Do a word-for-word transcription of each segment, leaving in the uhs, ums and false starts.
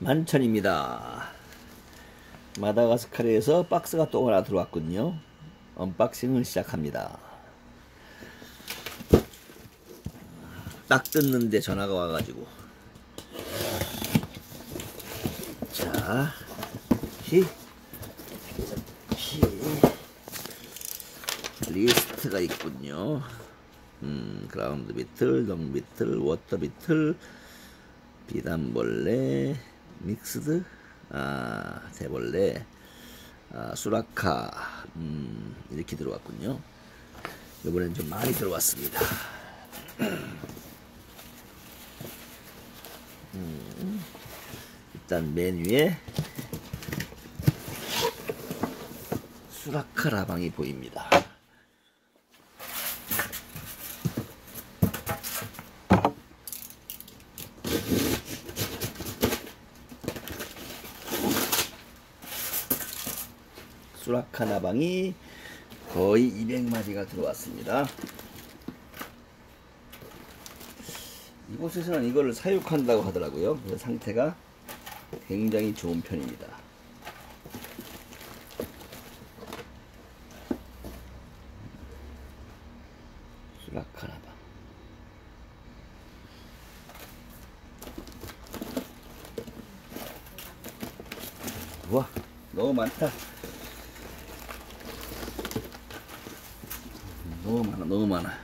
만천입니다. 마다가스카르에서 박스가 또 하나 들어왔군요. 언박싱을 시작합니다. 딱 뜯는데 전화가 와가지고. 자, 히, 히, 리스트가 있군요. 음, 그라운드 비틀, 덩 비틀, 워터 비틀, 비단벌레, 믹스드, 아, 대벌레, 아, 수라카, 음, 이렇게 들어왔군요. 이번엔 좀 많이 들어왔습니다. 음, 일단 맨 위에 수라카 라방이 보입니다. 수라카 라방이 거의 이백 마리가 들어왔습니다. 이곳에서는 이거를 사육한다고 하더라고요. 그 상태가 굉장히 좋은 편입니다. 수라카 라방. 우와, 너무 많다. 너무 많아, 너무 많아.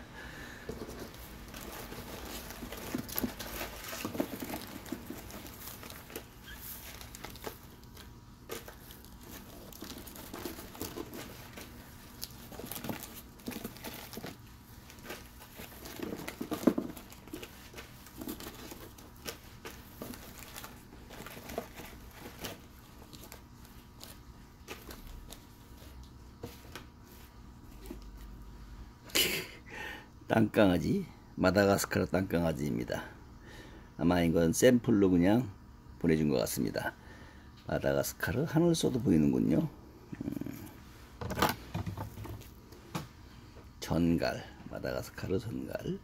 땅강아지, 마다가스카르 땅강아지입니다. 아마 이건 샘플로 그냥 보내준 것 같습니다. 마다가스카르 하늘소도 보이는군요. 음. 전갈, 마다가스카르 전갈,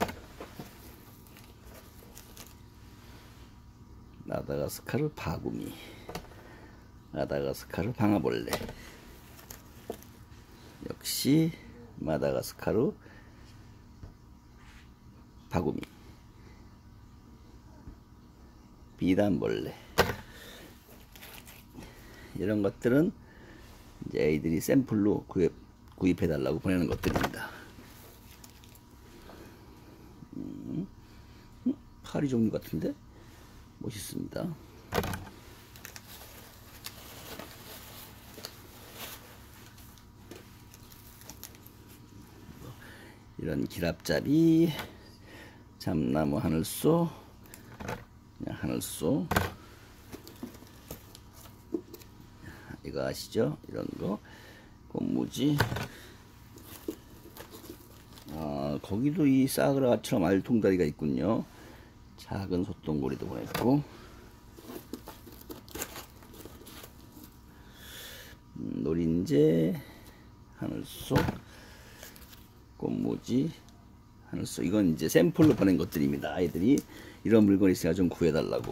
마다가스카르 바구미, 마다가스카르 방아벌레, 역시 마다가스카르 바구미, 비단벌레, 이런 것들은 이제 아이들이 샘플로 구입, 구입해달라고 보내는 것들입니다. 음, 음, 파리 종류 같은데 멋있습니다. 이런 기랍잡이, 참나무 하늘소, 그냥 하늘소, 이거 아시죠? 이런 거, 꽃무지. 아, 거기도 이 싸그라처럼 알통다리가 있군요. 작은 소똥고리도 보냈고, 음, 노린재, 하늘소, 꽃무지, 하늘소. 이건 이제 샘플로 보낸 것들입니다. 아이들이 이런 물건이 있으니까 좀 구해달라고.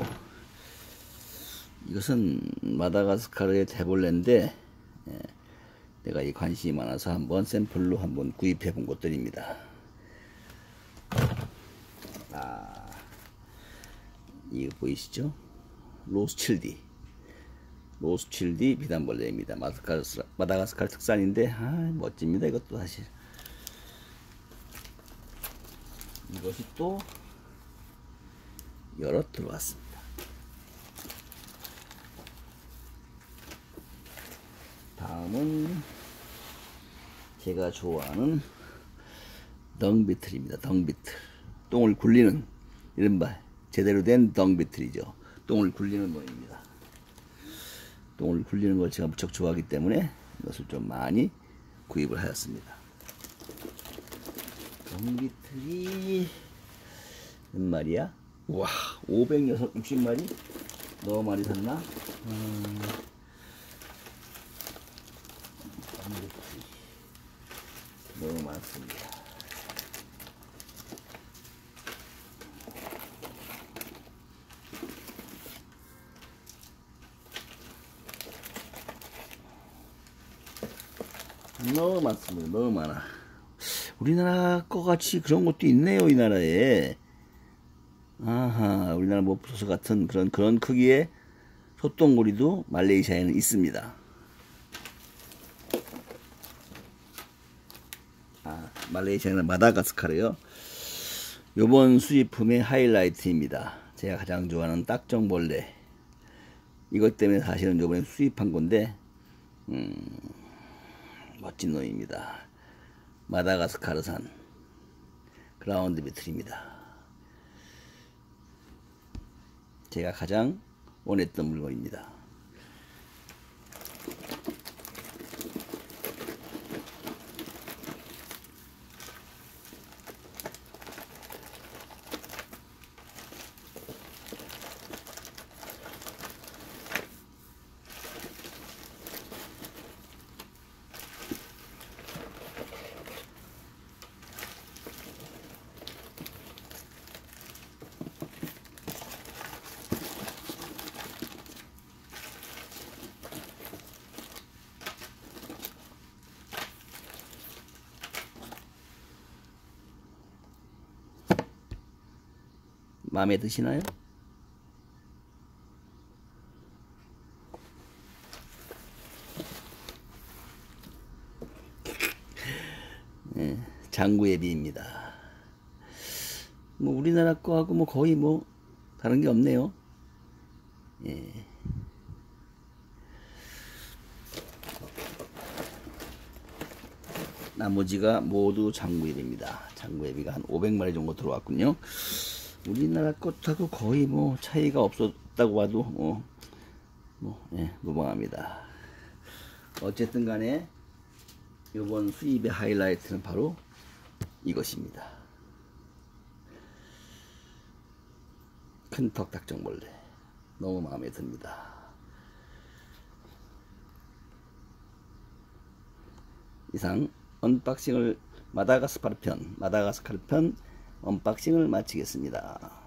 이것은 마다가스카르의 대벌레인데, 예, 내가 이 관심이 많아서 한번 샘플로 한번 구입해 본 것들입니다. 아, 이거 보이시죠? 로스칠디, 로스칠디 비단벌레입니다. 마다가스카르, 마다가스카르 특산인데, 아, 멋집니다. 이것도 사실. 이것이 또 여러 들어왔습니다. 다음은 제가 좋아하는 덩비틀입니다. 덩비틀. 똥을 굴리는, 이른바 제대로 된 덩비틀이죠. 똥을 굴리는 모입니다. 똥을 굴리는 걸 제가 무척 좋아하기 때문에 이것을 좀 많이 구입을 하였습니다. 덩비틀이 몇 마리야? 우와, 오백육십 마리? 너무 많이 샀나? 음, 너무 많습니다. 너무 많습니다. 너무 많아. 우리나라 거 같이 그런 것도 있네요, 이 나라에. 아하, 우리나라 모프소스 같은 그런 그런 크기의 소똥구리도 말레이시아에는 있습니다. 아, 말레이시아는 마다가스카르요. 요번 수입품의 하이라이트입니다. 제가 가장 좋아하는 딱정벌레. 이것 때문에 사실은 요번에 수입한 건데, 음, 멋진 놈입니다. 마다가스카르산 그라운드 비틀입니다. 제가 가장 원했던 물건입니다. 마음에 드시나요? 네, 장구예비입니다. 뭐 우리나라 거하고 뭐 거의 뭐 다른 게 없네요. 예. 나머지가 모두 장구예비입니다. 장구예비가 한 오백 마리 정도 들어왔군요. 우리나라 것하고 거의 뭐 차이가 없었다고 봐도 뭐, 뭐 예, 무방합니다. 어쨌든 간에 이번 수입의 하이라이트는 바로 이것입니다. 큰턱 딱정벌레 너무 마음에 듭니다. 이상 언박싱을 마다가스카르 편 마다가스카르 편 언박싱을 마치겠습니다.